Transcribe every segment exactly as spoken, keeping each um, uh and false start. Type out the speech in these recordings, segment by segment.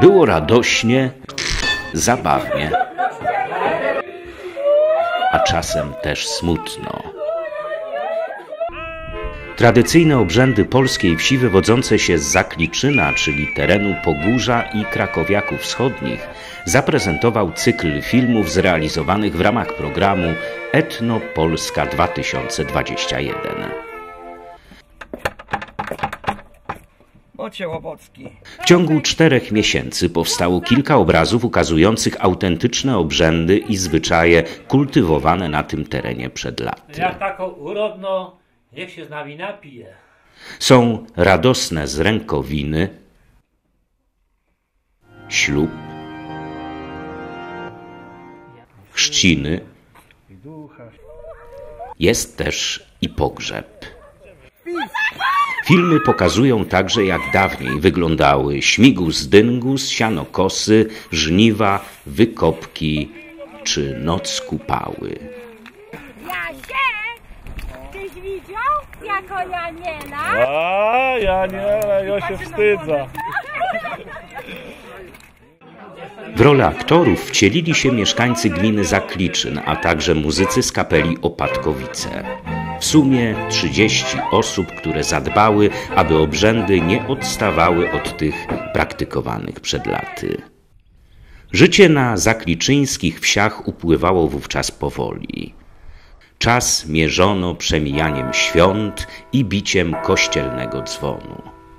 Było radośnie, zabawnie, a czasem też smutno. Tradycyjne obrzędy polskiej wsi wywodzące się z Zakliczyna, czyli terenu Pogórza i Krakowiaków Wschodnich, zaprezentował cykl filmów zrealizowanych w ramach programu Etno Polska dwa tysiące dwadzieścia jeden. W ciągu czterech miesięcy powstało kilka obrazów ukazujących autentyczne obrzędy i zwyczaje kultywowane na tym terenie przed laty. Jak taką urodno, niech się z nami napije. Są radosne z rękowiny, ślub, chrzciny, jest też i pogrzeb. Filmy pokazują także, jak dawniej wyglądały śmigus dyngus, sianokosy, żniwa, wykopki czy noc kupały. Jasiek, tyś widział jako Janiela? A, Janiela, ja się wstydzę. W rolę aktorów wcielili się mieszkańcy gminy Zakliczyn, a także muzycy z kapeli Opatkowice. W sumie trzydzieści osób, które zadbały, aby obrzędy nie odstawały od tych praktykowanych przed laty. Życie na zakliczyńskich wsiach upływało wówczas powoli. Czas mierzono przemijaniem świąt i biciem kościelnego dzwonu.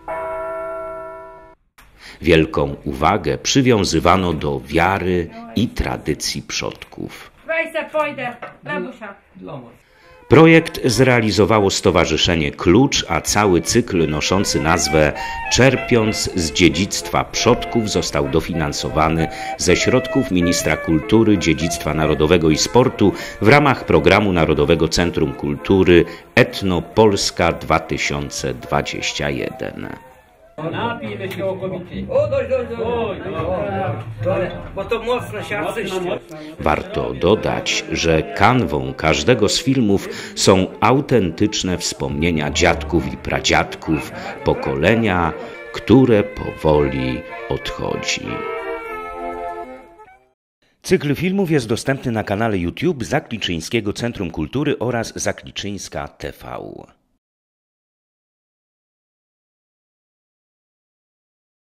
Wielką uwagę przywiązywano do wiary i tradycji przodków. Weź se pójdę, babusia. Projekt zrealizowało Stowarzyszenie Klucz, a cały cykl noszący nazwę Czerpiąc z dziedzictwa przodków został dofinansowany ze środków Ministra Kultury, Dziedzictwa Narodowego i Sportu w ramach programu Narodowego Centrum Kultury Etno Polska dwa tysiące dwadzieścia jeden. Napijmy się okomicie. O, dość, dość, dość. Bo to mocno się arcyście. Warto dodać, że kanwą każdego z filmów są autentyczne wspomnienia dziadków i pradziadków, pokolenia, które powoli odchodzi. Cykl filmów jest dostępny na kanale YouTube Zakliczyńskiego Centrum Kultury oraz Zakliczyńska T V.